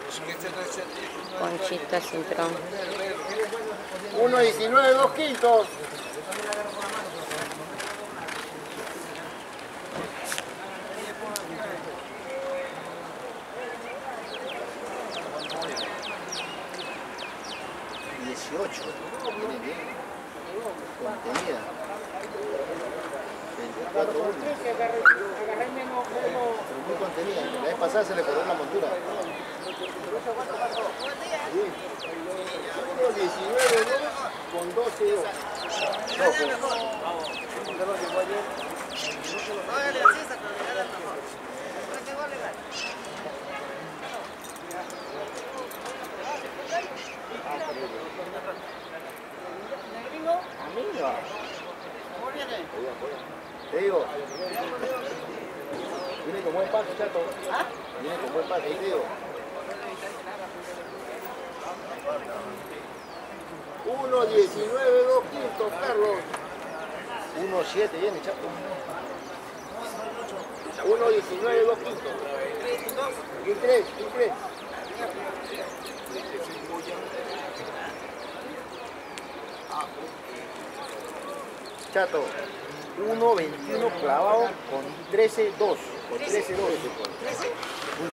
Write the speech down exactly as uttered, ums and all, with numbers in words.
Conchita Cintrón. uno diecinueve, dos quintos. dieciocho, viene bien, contenida. veinticuatro uno. Pero muy contenida, la vez pasada se le corrió la montura. uno diecinueve, dos con doce, dos. Amiga. Te digo. Viene con buen paso, chato. Viene con buen paso, te digo. uno diecinueve, dos quintos, Carlos. uno siete viene, chato. uno diecinueve, dos quintos. Y tres, y tres. Chato, uno veintiuno clavado con trece dos. Con trece dos.